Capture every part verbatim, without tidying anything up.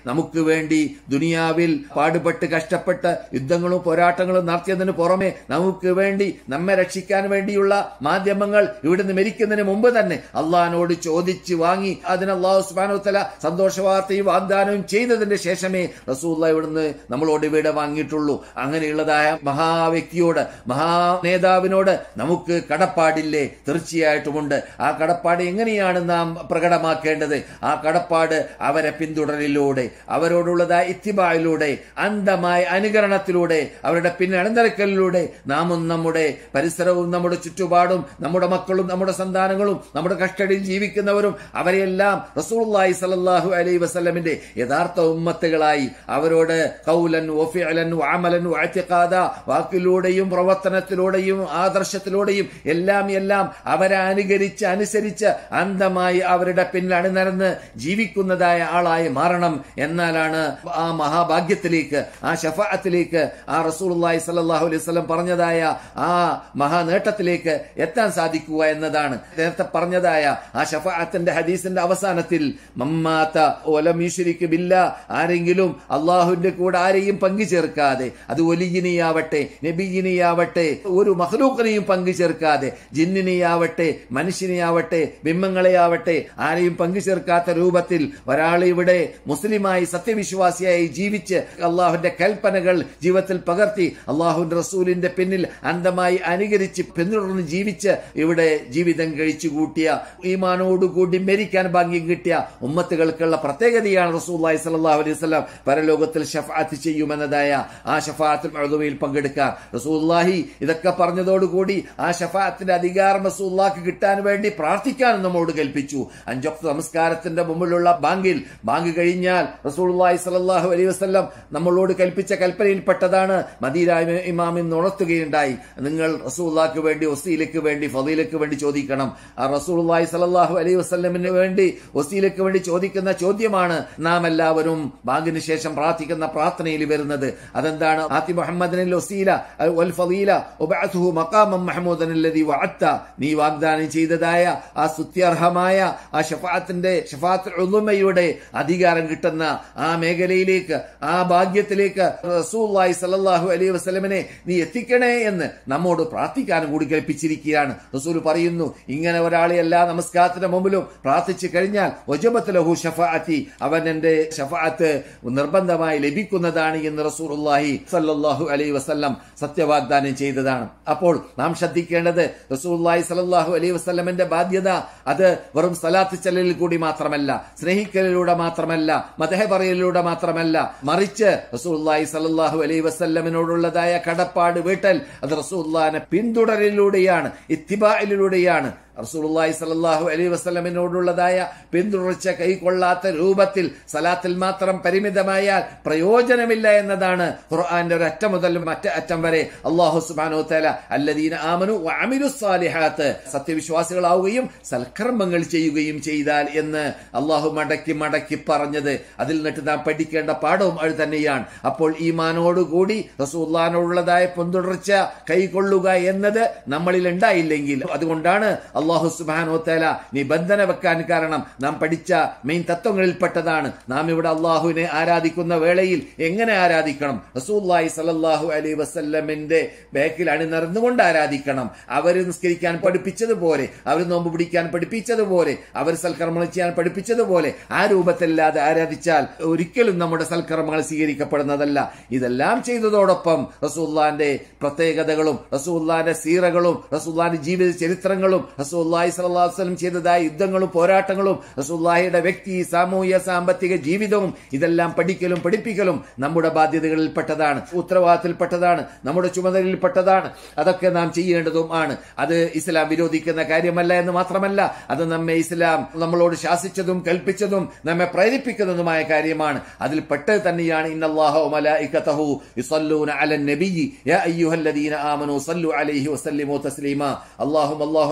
നമുക്ക് വേണ്ടി ദുനിയാവിൽ പാടുപെട്ട് കഷ്ടപ്പെട്ട് യുദ്ധങ്ങളും പോരാട്ടങ്ങളും നടത്തിയതിന് പുറമെ നമുക്ക് വേണ്ടി നമ്മെ രക്ഷിക്കാൻ വേണ്ടിയുള്ള മാധ്യമങ്ങൾ ഇവിടുന്ന് മരിക്കുന്നതിന് മുമ്പ് തന്നെ അള്ളാഹിനോട് ചോദിച്ച് വാങ്ങി അതിന് അള്ളാഹു സുബ്ഹാനഹു വ തആല സന്തോഷ വാർത്തയും വാഗ്ദാനവും ചെയ്തതിന്റെ ശേഷമേ റസൂലുള്ളാഹി ഇവിടുന്ന് നമ്മളോട് വീട് വാങ്ങിയിട്ടുള്ളൂ. അങ്ങനെയുള്ളതായ മഹാവ്യക്തിയോട്, മഹാ നേതാവിനോട് നമുക്ക് കടപ്പാടില്ലേ? തീർച്ചയായിട്ടുമുണ്ട്. ആ കടപ്പാട് എങ്ങനെയാണ് നാം പ്രകടമാക്കേണ്ടത്? ആ കടപ്പാട് അവരെ പിന്തുടരലിലൂടെ, അവരോടുള്ളതായ ഇത്തിബായിലൂടെ, അന്ധമായ അനുകരണത്തിലൂടെ, അവരുടെ പിന്നണിനിരക്കലിലൂടെ നാമും നമ്മുടെ പരിസരവും നമ്മുടെ ചുറ്റുപാടും നമ്മുടെ മക്കളും നമ്മുടെ സന്താനങ്ങളും നമ്മുടെ കസ്റ്റഡിയിൽ ജീവിക്കുന്നവരും അവരെയെല്ലാം റസൂലുള്ളാഹി സ്വല്ലല്ലാഹു അലൈഹി വസല്ലമിന്റെ യഥാർത്ഥ ഉമ്മത്തുകളായി അവരോട് ഖൗലൻ വഫിഅലൻ വഅമലൻ വഅതിഖാദ, വാക്കിലൂടെയും പ്രവർത്തനത്തിലൂടെയും ആദർശത്തിലൂടെയും എല്ലാം എല്ലാം അവരെ അനുകരിച്ച് അനുസരിച്ച് അന്ധമായി അവരുടെ പിന്നിൽ അണിനിരന്ന് ജീവിക്കുന്നതായ ആളായി മാറണം. എന്നാലാണ് ആ മഹാഭാഗ്യത്തിലേക്ക്, ആ ശഫാഅത്തിലേക്ക്, ആ റസൂലുള്ളാഹി സ്വല്ലല്ലാഹു അലൈഹി വസല്ലം പറഞ്ഞതായ ആ മഹാനേട്ടത്തിലേക്ക് എത്താൻ സാധിക്കുക എന്നതാണ്. നേരത്തെ പറഞ്ഞതായ ആ ശഫാഅത്തിന്റെ ഹദീസിന്റെ അവസാനത്തിൽ മമ്മാത വലം യുശ്രിക് ബില്ലാ, ആരെങ്കിലും അള്ളാഹുവിന്റെ കൂടെ ആരെയും പങ്കു ചേർക്കാതെ, അത് വലിയനെയാവട്ടെ നബിയിനെയാവട്ടെ ഒരു മഖ്ലൂഖിനെയും പങ്കു ചേർക്കാതെ, ജിന്നിനെയാവട്ടെ മനുഷ്യനെയാവട്ടെ ബിംബങ്ങളെയാവട്ടെ ആരെയും പങ്കു ചേർക്കാത്ത രൂപത്തിൽ ഒരാൾ ഇവിടെ മുസ്ലിമായി സത്യവിശ്വാസിയായി ജീവിച്ച് അള്ളാഹുവിന്റെ കൽപ്പനകൾ ജീവിതത്തിൽ പകർത്തി അള്ളാഹുവിന്റെ റസൂലിന്റെ പിന്നിൽ അന്ധമായി അനുകരിച്ച് പിന്തുടർന്ന് ജീവിച്ച് ഇവിടെ ജീവിതം കഴിച്ചു കൂട്ടിയ, ഈമാനോടുകൂടി മരിക്കാൻ ഭാഗ്യം കിട്ടിയ ഉമ്മത്തുകൾക്കുള്ള പ്രത്യേകതയാണ് റസൂലുള്ളാഹി സ്വല്ലല്ലാഹു അലൈഹി വസല്ലം പരലോകത്തിൽ ശഫാഅത്ത് ചെയ്യുമെന്നതായ ആ ശഫാഅത്തുൽ ഉദൂമയിൽ പങ്കെടുക്കാൻ. റസൂലുള്ളാഹി ഇതൊക്കെ പറഞ്ഞതോടുകൂടി ആ ശഫാഅത്തിന്റെ അധികാരം റസൂലുള്ളാഹിക്ക് കിട്ടാൻ വേണ്ടി പ്രാർത്ഥിക്കാൻ നമ്മോട് കൽപ്പിച്ചു. അഞ്ചൊക്ത നമസ്കാരത്തിന്റെ മുമ്പിലുള്ള ബാങ്കിൽ, ബാങ്ക് കഴിഞ്ഞാൽ റസൂലുള്ളാഹി സ്വല്ലല്ലാഹു അലൈഹി വസല്ലം നമ്മളോട് കൽപ്പിച്ച കൽപ്പനയിൽപ്പെട്ടതാണ്. മദീന ഇമാമിൻ ഉണർത്തുകയുണ്ടായി, നിങ്ങൾ റസൂലുള്ളാഹിക്ക് വേണ്ടി വസീലയ്ക്ക് വേണ്ടി ഫളീലയ്ക്ക് വേണ്ടി ചോദിക്കണം. ആ റസൂലുള്ളാഹി സ്വല്ലല്ലാഹു അലൈഹി വസല്ലമിന് വേണ്ടി വസീലയ്ക്ക് വേണ്ടി ചോദിക്കുന്ന ചോദ്യമാണ് നാം എല്ലാവരും ബാങ്കിന് ശേഷം പ്രാർത്ഥിക്കുന്ന പ്രാർത്ഥനയിൽ വരുന്നത്. അതെന്താണ്? ആതി മുഹമ്മദിനിൽ വസീല വൽ ഫളീല വബഅത്ഹു മഖാമൻ മഹ്മൂദൻ അല്ലദി വഅത്ത, നീ വാഗ്ദാനം ചെയ്തതായ ആ സ്തുത്യർഹമായ ആ ശഫാഅത്തിന്റെ ശഫാഅത്തുൽ ഉദൂമയുടെ അധികാരം കിട്ടുന്ന ആ മേഖലയിലേക്ക്, ആ ഭാഗ്യത്തിലേക്ക് റസൂലുള്ളാഹി സ്വല്ലല്ലാഹു അലൈഹി വസല്ലമിനെ നീ എത്തിക്കണേ എന്ന് നമ്മോട് പ്രാർത്ഥിക്കാനും കൂടി കൽപ്പിച്ചിരിക്കുകയാണ്. റസൂൽ പറയുന്നു, ഇങ്ങനെ ഒരാളെ എല്ലാ നമസ്കാരത്തിന്റെ മുമ്പിലും പ്രാർത്ഥിച്ചു കഴിഞ്ഞാൽ വജബത്ത് ലഹു ശഫാഅത്തി, അവൻ എന്റെ ശഫാഅത്ത് നിർബന്ധമായി ലഭിക്കുന്നതാണ് എന്ന് റസൂലുള്ളാഹി സ്വല്ലല്ലാഹു അലൈഹി വസല്ലം സത്യവാഗ്ദാനം ചെയ്തതാണ്. അപ്പോൾ നാം ശ്രദ്ധിക്കേണ്ടത് റസൂലുള്ളാഹി സ്വല്ലല്ലാഹു അലൈഹി വസല്ലമിന്റെ ബാധ്യത അത് വെറും സലാത്ത് ചൊല്ലലിൽ കൂടി മാത്രമല്ല, സ്നേഹിക്കലിലൂടെ മാത്രമല്ല, മദ്ഹ് പറയലിലൂടെ മാത്രമല്ല, മറിച്ച് റസൂലുള്ളാഹി സ്വല്ലല്ലാഹു അലൈഹി വസല്ലമിനോടുള്ളതായ കടപ്പാട് വീട്ടൽ അത് റസൂലുള്ളാഹിനെ പിന്തുടരലിലൂടെയാണ്, ഇത്തിബാഇലൂടെയാണ്. റസൂലുള്ളാഹി സ്വല്ലല്ലാഹു അലൈഹി വസല്ലമിനോടുള്ളതായ പിന്തുടർച്ച കൈക്കൊള്ളാത്ത രൂപത്തിൽ സലാത്തിൽ മാത്രം പരിമിതമായാൽ പ്രയോജനമില്ല എന്നതാണ് ഖുർആന്റെ ഒരു അറ്റം മുതൽ മറ്റേ അറ്റം വരെ അല്ലാഹു സുബ്ഹാനഹു വ തആല അല്ലദീന ആമനു വഅമിലുസ് സാലിഹാത്ത്, സത്യവിശ്വാസികളാവുകയും സൽക്കർമ്മങ്ങൾ ചെയ്യുകയും ചെയ്താൽ എന്ന് അല്ലാഹു മടക്കി മടക്കി പറഞ്ഞത്. അതിൽ നിന്നിട്ട് നാം പഠിക്കേണ്ട പാഠവും അത് തന്നെയാണ്. അപ്പോൾ ഈമാനോടുകൂടി റസൂലുള്ളാഹിനോടുള്ളതായ പിന്തുടർച്ച കൈക്കൊള്ളുക എന്നത് നമ്മളിൽ ഉണ്ടായില്ലെങ്കിൽ, അതുകൊണ്ടാണ് അല്ലാഹു സുബ്ഹാനഹു വ തആല നിബന്ധന വെക്കാൻ കാരണം നാം പഠിച്ച മെയിൻ തത്വങ്ങളിൽപ്പെട്ടതാണ്. നാം ഇവിടെ അള്ളാഹുവിനെ ആരാധിക്കുന്ന വേളയിൽ എങ്ങനെ ആരാധിക്കണം? റസൂലുള്ളാഹി സ്വല്ലല്ലാഹു അലൈഹി വസല്ലമിന്റെ ബാക്കിൽ അണിനിരന്നുകൊണ്ട് ആരാധിക്കണം. അവർ നിസ്കരിക്കാൻ പഠിപ്പിച്ചതുപോലെ, അവർ നോമ്പ് പിടിക്കാൻ പഠിപ്പിച്ചതുപോലെ, അവർ സൽക്കർമ്മങ്ങൾ ചെയ്യാൻ പഠിപ്പിച്ചതുപോലെ ആ രൂപത്തിലല്ലാതെ ആരാധിച്ചാൽ ഒരിക്കലും നമ്മുടെ സൽക്കർമ്മങ്ങൾ സ്വീകരിക്കപ്പെടുന്നതല്ല. ഇതെല്ലാം ചെയ്തതോടൊപ്പം റസൂലുള്ളാഹിന്റെ പ്രത്യേകതകളും റസൂലുള്ളാഹിന്റെ സീറകളും റസൂലുള്ളാഹിന്റെ ജീവിത ചരിത്രങ്ങളും റസൂലുള്ളാഹി സ്വല്ലല്ലാഹു അലൈഹി വസല്ലം ചെയ്തതായ യുദ്ധങ്ങളും പോരാട്ടങ്ങളും റസൂലുള്ളാഹിയുടെ വ്യക്തി സാമൂഹ്യ സാമ്പത്തിക ജീവിതവും ഇതെല്ലാം പഠിക്കലും പഠിപ്പിക്കലും നമ്മുടെ ബാധ്യതകളിൽപ്പെട്ടതാണ്, ഉത്തരവാദിത്തത്തിൽപ്പെട്ടതാണ്, നമ്മുടെ ചുമതലയിൽപ്പെട്ടതാണ്. അതൊക്കെ നാം ചെയ്യേണ്ടതും ആണ്. അത് ഇസ്ലാം വിരോധിക്കുന്ന കാര്യമല്ല എന്ന് മാത്രമല്ല, അത് നമ്മെ ഇസ്ലാം നമ്മളോട് ശാസിച്ചതും കൽപ്പിച്ചതും നമ്മെ പ്രേരിപ്പിക്കുന്നതുമായ കാര്യമാണ്. അതിൽ പെട്ടത് തന്നെയാണ് ഇന്നല്ലാഹ വ മലായികതഹു യുസല്ലൂന അലൻ നബിയ്യി യാ അയ്യുഹല്ലദീന ആമനൂ സല്ലു അലൈഹി വസല്ലിമു തസ്ലീമാ. അല്ലാഹും അല്ലാഹുവിന്റെ മലക്കുകൾ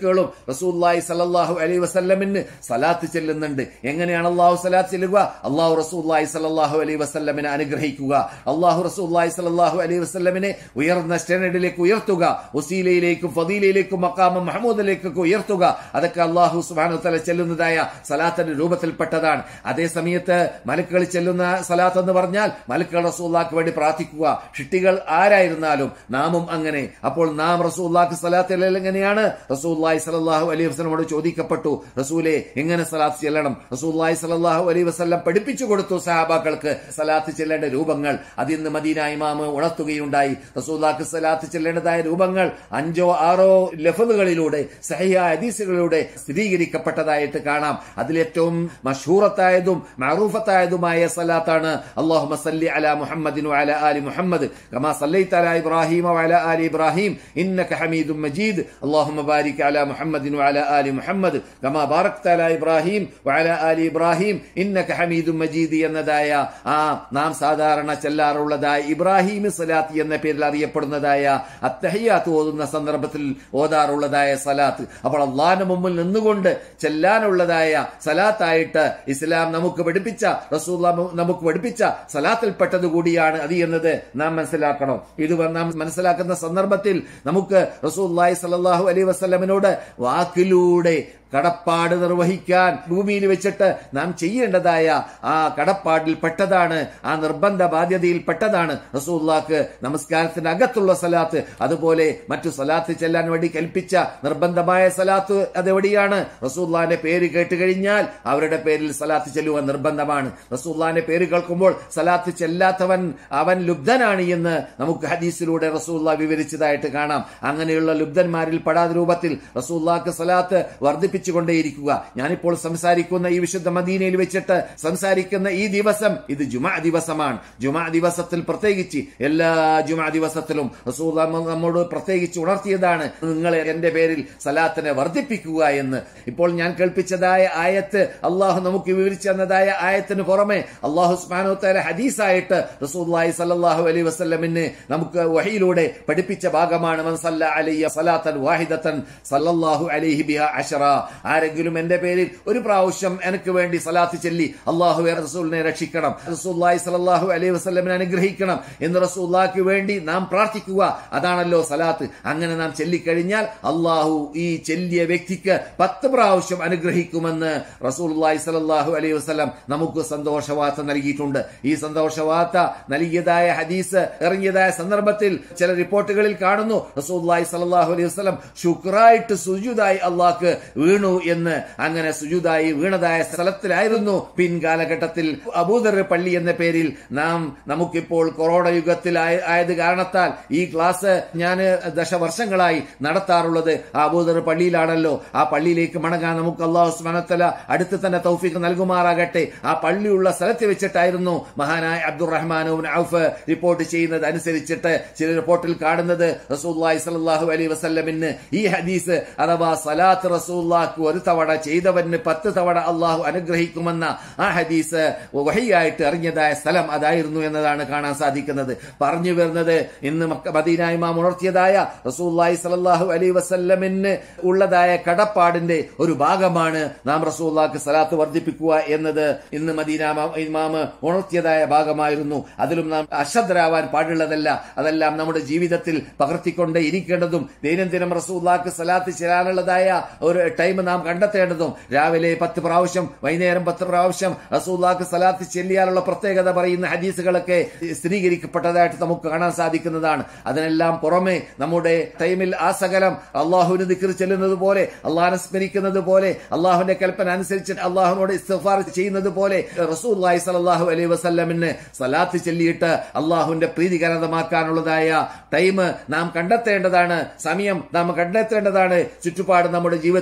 മലക്കുകളും റസൂലുള്ളാഹി സ്വല്ലല്ലാഹു അലൈഹി വസല്ലമിന് സലാത്ത് ചെല്ലുന്നുണ്ട്. എങ്ങനെയാണ് അള്ളാഹു സലാത്ത് ചെല്ലുക? അള്ളാഹു റസൂലുള്ളാഹി സ്വല്ലല്ലാഹു അലൈഹി വസല്ലമിനെ അനുഗ്രഹിക്കുക, അള്ളാഹു റസൂലുള്ളാഹി സ്വല്ലല്ലാഹു അലൈഹി വസല്ലമിനെ ഉയർന്ന സ്റ്റാൻഡേർഡിലേക്ക് ഉയർത്തുക, വസീലയിലേക്കും ഫദീലയിലേക്കും മഖാമ മഹ്മൂദിലേക്കൊക്കെ ഉയർത്തുക. അതൊക്കെ അള്ളാഹു സുബ്ഹാനഹു വ തആല ചെല്ലുന്നതായ സലാത്തിന്റെ രൂപത്തിൽപ്പെട്ടതാണ്. അതേ സമയത്ത് മലക്കുകൾ ചെല്ലുന്ന സലാത്ത് എന്ന് പറഞ്ഞാൽ മലക്കുകൾ റസൂലുള്ളാഹിക്ക് വേണ്ടി പ്രാർത്ഥിക്കുക. ഷിട്ടികൾ ആരായിരുന്നാലും നാമും അങ്ങനെ. അപ്പോൾ നാം റസൂലുള്ളാഹിക്ക് സലാത്ത് ചെല്ലൽ എങ്ങനെയാണ്? റസൂലുള്ളാഹി സ്വല്ലല്ലാഹു അലൈഹി വസല്ലമയോട് ചോദിക്കപ്പെട്ടു, റസൂലേ എങ്ങനെ സലാത്ത് ചെല്ലണം? റസൂലുള്ളാഹി സ്വല്ലല്ലാഹു അലൈഹി വസല്ലം പഠിപ്പിച്ചു കൊടുത്തു സഹാബാക്കൾക്ക് സലാത്ത് ചെല്ലേണ്ട രൂപങ്ങൾ. അതിന്ന് മദീന ഇമാം ഉണർത്തുകയുണ്ടായി. റസൂലുള്ളാഹിക്ക് സലാത്ത് ചെല്ലേണ്ടതായ രൂപങ്ങൾ അഞ്ചോ ആറോ ലഫ്ളുകളിലൂടെ സഹിഹ ഹദീസുകളിലൂടെ സ്ഥിരീകരിക്കപ്പെട്ടതായിട്ട് കാണാം. അതിലേറ്റവും മഷ്ഹൂറത്തായതും മഅറൂഫത്തായതുമായ സലാത്താണ് അല്ലാഹുമ്മ സല്ലി അലാ മുഹമ്മദിൻ വഅലാ ആലി മുഹമ്മദ് കമാ സല്ലൈത അലാ ഇബ്രാഹീമ വഅലാ ആലി ഇബ്രാഹീം ഇന്നക ഹമീദും മജീദ് അല്ലാഹുമ്മ ബാരിക് അലാ മുഹമ്മദിൻ വഅലാ ആലി മുഹമ്മദ് കമാ ബാറക്ത അലാ ഇബ്രാഹീം വഅലാ ആലി ഇബ്രാഹീം ഇന്നക ഹമീദും മജീദ് എന്നതായ ആ നാം സാധാരണ ചെല്ലാറുള്ളതായ ഇബ്രാഹിം സലാത്ത് എന്ന പേരിൽ അറിയപ്പെടുന്നതായ അത്തഹിയാത്ത് ഓതുന്ന സന്ദർഭത്തിൽ ഓതാറുള്ളതായ സലാത്ത്. അപ്പോൾ അള്ളാഹിന്റെ മുമ്പിൽ നിന്നുകൊണ്ട് ചെല്ലാനുള്ളതായ സലാത്തായിട്ട് ഇസ്ലാം നമുക്ക് പഠിപ്പിച്ച റസൂലുള്ളാഹി നമുക്ക് പഠിപ്പിച്ച സലാത്തിൽപ്പെട്ടത് കൂടിയാണ് അത് എന്നത് നാം മനസ്സിലാക്കണം. ഇത് നാം മനസ്സിലാക്കുന്ന സന്ദർഭത്തിൽ നമുക്ക് റസൂലുള്ളാഹി സ്വല്ലല്ലാഹു അലൈഹി വസല്ലമയോട് വാക്കിലൂടെ കടപ്പാട് നിർവഹിക്കാൻ ഭൂമിയിൽ വെച്ചിട്ട് നാം ചെയ്യേണ്ടതായ ആ കടപ്പാടിൽ പെട്ടതാണ്, ആ നിർബന്ധ ബാധ്യതയിൽ പെട്ടതാണ് റസൂലുള്ളാഹിക്ക് നമസ്കാരത്തിന്റെ അകത്തുള്ള സലാത്ത്. അതുപോലെ മറ്റു സലാത്ത് ചെല്ലാൻ വേണ്ടി കൽപ്പിച്ച നിർബന്ധമായ സലാത്ത് അതെവിടെയാണ്? റസൂലുള്ളാഹിന്റെ പേര് കേട്ട് കഴിഞ്ഞാൽ അവരുടെ പേരിൽ സലാത്ത് ചെല്ലുവാൻ നിർബന്ധമാണ്. റസൂലുള്ളാഹിന്റെ പേര് കേൾക്കുമ്പോൾ സലാത്ത് ചെല്ലാത്തവൻ അവൻ ലുബ്ധനാണ് എന്ന് നമുക്ക് ഹദീസിലൂടെ റസൂലുള്ളാഹി വിവരിച്ചതായിട്ട് കാണാം. അങ്ങനെയുള്ള ലുബ്ധന്മാരിൽ പെടാത്ത രൂപത്തിൽ റസൂലുള്ളാഹിക്ക് സലാത്ത് വർദ്ധിപ്പിച്ചു കൊണ്ടേയിരിക്കുക. ഞാനിപ്പോൾ സംസാരിക്കുന്ന ഈ വിശുദ്ധ മദീനയിൽ വെച്ചിട്ട് സംസാരിക്കുന്ന ഈ ദിവസം ഇത് ജുമാ ദിവസമാണ്. ജുമാ ദിവസത്തിൽ പ്രത്യേകിച്ച് എല്ലാ ജുമാ ദിവസത്തിലും റസൂലുള്ളാഹി നമ്മോട് പ്രത്യേകിച്ച് ഉണർത്തിയതാണ് നിങ്ങൾ എന്റെ പേരിൽ സലാത്തിനെ വർദ്ധിപ്പിക്കുക എന്ന്. ഇപ്പോൾ ഞാൻ കേൾപ്പിച്ചതായ ആയത്ത് അള്ളാഹു നമുക്ക് വിവരിച്ചു തന്നതായ ആയത്തിന് പുറമെ അള്ളാഹു സുബ്ഹാനഹു വ തആല ഹദീസായിട്ട് റസൂലുള്ളാഹി സ്വല്ലല്ലാഹു അലൈഹി വസല്ലമിനെ നമുക്ക് വഹയിലൂടെ പഠിപ്പിച്ച ഭാഗമാണ്. മൻ സല്ല അലയ്യ സലാത്തൻ വാഹിദതൻ സല്ലല്ലാഹു അലൈഹി ബിഹാ അശറ. ആരെങ്കിലും എന്റെ പേരിൽ ഒരു പ്രാവശ്യം എനിക്ക് വേണ്ടി സലാത്ത് ചൊല്ലി അല്ലാഹുവേ റസൂലിനെ രക്ഷിക്കണം, റസൂലുള്ളാഹി സ്വല്ലല്ലാഹു അലൈഹി വസല്ലമിനെ അനുഗ്രഹിക്കണം എന്ന് റസൂലുള്ളാഹിക്ക് വേണ്ടി നാം പ്രാർത്ഥിക്കുക. അതാണല്ലോ സലാത്ത്. അങ്ങനെ നാം ചൊല്ലിക്കഴിഞ്ഞാൽ അല്ലാഹു ഈ ചൊല്ലിയ വ്യക്തിക്ക് പത്ത് പ്രാവശ്യം അനുഗ്രഹിക്കുമെന്ന് റസൂലുള്ളാഹി സ്വല്ലല്ലാഹു അലൈഹി വസല്ലം നമുക്ക് സന്തോഷവാർത്ത നൽകിയിട്ടുണ്ട്. ഈ സന്തോഷവാർത്ത നൽകിയതായ ഹദീസ് ഇറങ്ങിയതായ സന്ദർഭത്തിൽ ചില റിപ്പോർട്ടുകളിൽ കാണുന്നു റസൂലുള്ളാഹി സ്വല്ലല്ലാഹു അലൈഹി വസല്ലം ശുക്റായിട്ട് സുജൂദായി അല്ലാഹുക്ക് വീണു എന്ന്. അങ്ങനെ സുജൂദായി വീണതായ സ്ഥലത്തിലായിരുന്നു പിൻകാലഘട്ടത്തിൽ അബൂദർ പള്ളി എന്ന പേരിൽ നാം നമുക്കിപ്പോൾ കൊറോണ യുഗത്തിൽ ആയത് കാരണത്താൽ ഈ ക്ലാസ് ഞാൻ ദശവർഷങ്ങളായി നടത്താറുള്ളത് ആ അബൂദർ പള്ളിയിലാണല്ലോ. ആ പള്ളിയിലേക്ക് മടങ്ങാൻ നമുക്ക് അല്ലാഹു സുബ്ഹാനഹു വ തആല അടുത്ത് തന്നെ തൗഫീഖ് നൽകുമാറാകട്ടെ. ആ പള്ളിയുള്ള സ്ഥലത്ത് വെച്ചിട്ടായിരുന്നു മഹാനായ അബ്ദുറഹ്മാൻ ഇബ്നു ഔഫ് റിപ്പോർട്ട് ചെയ്യുന്നത് അനുസരിച്ചിട്ട് ചില റിപ്പോർട്ടിൽ കാണുന്നത് റസൂലുള്ളാഹി സ്വല്ലല്ലാഹു അലൈഹി വസല്ലമിന് ഈ ഹദീസ് അഥവാ സലാത്ത് റസൂലുള്ളാഹിക്ക് ഒരു തവണ ചെയ്തവന് പത്ത് തവണ അള്ളാഹു അനുഗ്രഹിക്കുമെന്ന ആ ഹദീസ് വഹയ്യായിട്ട് ഇറങ്ങിയതായ സ്ഥലം അതായിരുന്നു എന്നതാണ് കാണാൻ സാധിക്കുന്നത്. പറഞ്ഞു വരുന്നത് ഇന്ന് മദീന ഇമാം ഉണർത്തിയതായ റസൂലുള്ളാഹി സ്വല്ലല്ലാഹു അലൈഹി വസല്ലമിന് ഉള്ളതായ കടപ്പാടിന്റെ ഒരു ഭാഗമാണ് നാം റസൂലുള്ളാഹിക്ക് സലാത്ത് വർദ്ധിപ്പിക്കുക എന്നത്. ഇന്ന് മദീന ഇമാം ഉണർത്തിയതായ ഭാഗമായിരുന്നു. അതിലും നാം അശ്രദ്ധരാവാൻ പാടുള്ളതല്ല. അതെല്ലാം നമ്മുടെ ജീവിതത്തിൽ പകർത്തിക്കൊണ്ടേ ഇരിക്കേണ്ടതും ദൈനംദിനം റസൂലുള്ളാഹിക്ക് സലാത്ത് ചെല്ലാനുള്ളതായ ഒരു ടൈം നാം കണ്ടെത്തേണ്ടതും. രാവിലെ പത്ത് പ്രാവശ്യം വൈകുന്നേരം പത്ത് പ്രാവശ്യം റസൂലുള്ളാഹിക്ക് സലാത്ത് ചെല്ലിയാലുള്ള പ്രത്യേകത പറയുന്ന ഹദീസുകളൊക്കെ സ്ഥിരീകരിക്കപ്പെട്ടതായിട്ട് നമുക്ക് കാണാൻ സാധിക്കുന്നതാണ്. അതിനെല്ലാം പുറമെ നമ്മുടെ ടൈമിൽ ആ സകലം അള്ളാഹുവിന് ദിക്ർ ചെല്ലുന്നത് പോലെ, അള്ളാഹിനെ സ്മരിക്കുന്നത് പോലെ, അള്ളാഹുവിന്റെ കൽപ്പന അനുസരിച്ച് അള്ളാഹുവിനോട് ഇസ്തിഗ്ഫാർ ചെയ്യുന്നത് പോലെ റസൂലുള്ളാഹി സ്വല്ലല്ലാഹു അലൈഹി വസല്ലമിന് സലാത്ത് ചെല്ലിയിട്ട് അള്ളാഹുവിന്റെ പ്രീതികരമാക്കാനുള്ളതായ ടൈം നാം കണ്ടെത്തേണ്ടതാണ്, സമയം നാം കണ്ടെത്തേണ്ടതാണ്, ചുറ്റുപാട് നമ്മുടെ ജീവിതത്തിൽ ഉണ്ടാക്കി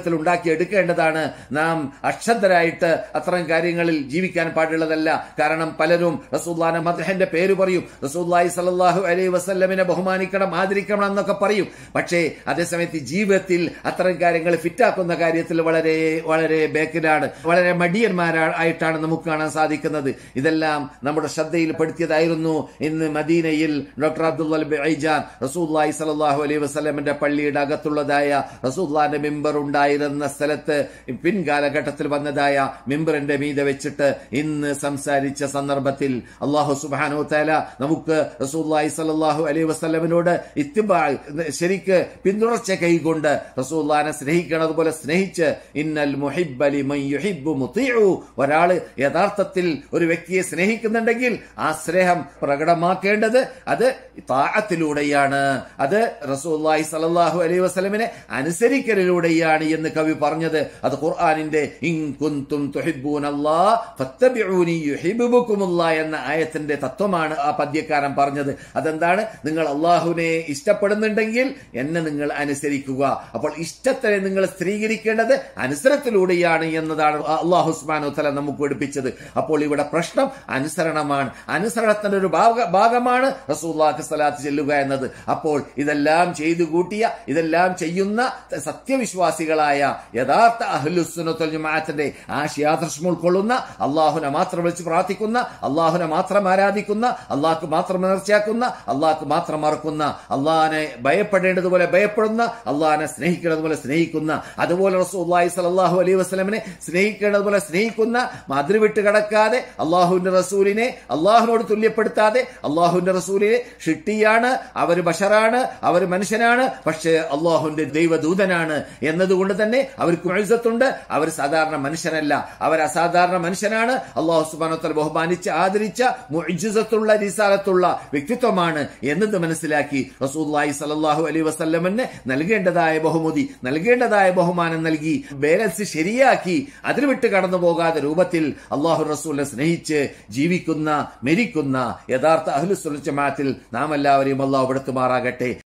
മനസ്സിലാക്കി എടുക്കേണ്ടതാണ്. നാം അശ്രദ്ധരായിട്ട് അത്തരം കാര്യങ്ങളിൽ ജീവിക്കാൻ പാടുള്ളതല്ല. കാരണം പലരും റസൂലുള്ളാഹിന്റെ മദ്ഹിന്റെ പേര് പറയും, റസൂലുള്ളാഹി സ്വല്ലല്ലാഹു അലൈഹി വസല്ലമിനെ ബഹുമാനിക്കണം, ആദരിക്കണം എന്നൊക്കെ പറയും. പക്ഷേ അതേസമയത്ത് ജീവിതത്തിൽ അത്തരം കാര്യങ്ങൾ ഫിറ്റാക്കുന്ന കാര്യത്തിൽ വളരെ വളരെ ബേക്കിലാണ്, വളരെ മടിയന്മാരായിട്ടാണ് നമുക്ക് കാണാൻ സാധിക്കുന്നത്. ഇതെല്ലാം നമ്മുടെ ശ്രദ്ധയിൽ പെടുത്തിയതായിരുന്നു. ഇന്ന് മദീനയിൽ ഡോക്ടർ അബ്ദുൽ ബൈജാൻ റസൂലുള്ളാഹി സ്വല്ലല്ലാഹു അലൈഹി വസല്ലമിന്റെ പള്ളിയുടെ അകത്തുള്ളതായ റസൂലുള്ളാഹിന്റെ മിമ്പർ ഉണ്ടായിരുന്ന സ്ഥലത്ത് പിൻകാലഘട്ടത്തിൽ വന്നതായ മിമ്പറിന്റെ മീതെ വെച്ചിട്ട് ഇന്ന് സംസാരിച്ച സന്ദർഭത്തിൽ അല്ലാഹു സുബ്ഹാനഹു വതആല നമുക്ക് റസൂലുള്ളാഹി സ്വല്ലല്ലാഹു അലൈഹി വസല്ലമിനോട് ഇത്തിബാ ശരിക്ക് പിന്തുടർച്ച കൈകൊണ്ട് റസൂലുള്ളാഹിനെ സ്നേഹിക്കുന്നതുപോലെ സ്നേഹിച്ച് ഇന്നൽ മുഹിബ്ബ ലിമൻ യുഹിബ്ബു മുതീഉ, ഒരാൾ യഥാർത്ഥത്തിൽ ഒരു വ്യക്തിയെ സ്നേഹിക്കുന്നുണ്ടെങ്കിൽ ആ സ്നേഹം പ്രകടമാക്കേണ്ടത് അത് താഅത്തിലൂടെയാണ്, അത് റസൂലുള്ളാഹി സ്വല്ലല്ലാഹു അലൈഹി വസല്ലമിനെ അനുസരിക്കലിലൂടെയാണ് എന്ന് കവി പറഞ്ഞത്. അത് ഖുർആനിന്റെ ഇൻ കുൻതും തുഹിബ്ബൂനല്ലാഹ ഫത്തബിഊനി യുഹിബ്ബുകുമുല്ലാഹ് എന്ന ആയത്തിന്റെ തത്വമാണ് ആ പദ്യക്കാരൻ പറഞ്ഞത്. അതെന്താണ്? നിങ്ങൾ അല്ലാഹുവിനെ ഇഷ്ടപ്പെടുന്നുണ്ടെങ്കിൽ എന്നെ നിങ്ങൾ അനുസരിക്കുക. അപ്പോൾ ഇഷ്ടത്തിനെ നിങ്ങൾ സ്ത്രീകരിക്കേണ്ടത് അനുസരണത്തിലൂടെയാണ് എന്നതാണ് അല്ലാഹു സുബ്ഹാനഹു വതആല നമുക്ക് പഠിപ്പിച്ചത്. അപ്പോൾ ഇവിടെ പ്രശ്നം അനുസരണമാണ്. അനുസരണത്തിന്റെ ഒരു ഭാഗമാണ് റസൂലുള്ളാഹിക്ക് സ്വലാത്ത് ചെല്ലുക എന്നത്. അപ്പോൾ ഇതെല്ലാം ചെയ്തു കൂട്ടിയ, ഇതെല്ലാം ചെയ്യുന്ന സത്യവിശ്വാസികളായ യഥാർത്ഥ അഹ്ലുസുന്നത്ത് വൽ ജമാഅത്തിന്റെ ആശയാദർശം ഉൾക്കൊള്ളുന്ന, അള്ളാഹുനെ മാത്രം വിളിച്ച് പ്രാർത്ഥിക്കുന്ന, അള്ളാഹുനെ മാത്രം ആരാധിക്കുന്ന, അള്ളാഹ്ക്ക് മാത്രം നേർച്ചയാക്കുന്ന, അള്ളാഹ്ക്ക് മാത്രം മറക്കുന്ന, അള്ളാഹിനെ ഭയപ്പെടേണ്ടതുപോലെ ഭയപ്പെടുന്ന, അള്ളാഹിനെ സ്നേഹിക്കേണ്ടതുപോലെ സ്നേഹിക്കുന്ന, അതുപോലെ റസൂലുള്ളാഹി സ്വല്ലല്ലാഹു അലൈഹി വസല്ലമിനെ സ്നേഹിക്കേണ്ടതുപോലെ സ്നേഹിക്കുന്ന, അതിർവിട്ട് കടക്കാതെ അള്ളാഹുവിന്റെ റസൂലിനെ അള്ളാഹുവിനോട് തുല്യപ്പെടുത്താതെ, അള്ളാഹുവിന്റെ റസൂലിനെ ഷിട്ടിയാണ്, അവർ ബശറാണ്, അവർ മനുഷ്യനാണ്, പക്ഷേ അള്ളാഹുവിന്റെ ദൈവദൂതനാണ് എന്നതുകൊണ്ട് തന്നെ അവർക്ക് ഇസ്സത്തുണ്ട്. അവർ സാധാരണ മനുഷ്യനല്ല, അവർ അസാധാരണ മനുഷ്യനാണ്. അള്ളാഹു സുബ്ഹാനഹു വതആല ബഹുമാനിച്ച് ആദരിച്ച മുഅ്ജിസത്തുള്ള റിസാലത്തുള്ള വ്യക്തിത്വമാണ് എന്നത് മനസ്സിലാക്കി റസൂലുള്ളാഹി സ്വല്ലല്ലാഹു അലൈഹി വസല്ലമിന് നൽകേണ്ടതായ ബഹുമതി, നൽകേണ്ടതായ ബഹുമാനം നൽകി ബാലൻസ് ശരിയാക്കി അതിൽ വിട്ട് കടന്നു പോകാതെ രൂപത്തിൽ അള്ളാഹു റസൂലിനെ സ്നേഹിച്ച് ജീവിക്കുന്ന, മരിക്കുന്ന യഥാർത്ഥ അഹ്ലുസുന്നത്ത് ജമാഅത്തിൽ നാം എല്ലാവരെയും അള്ളാഹു പെടുത്തുമാറാകട്ടെ.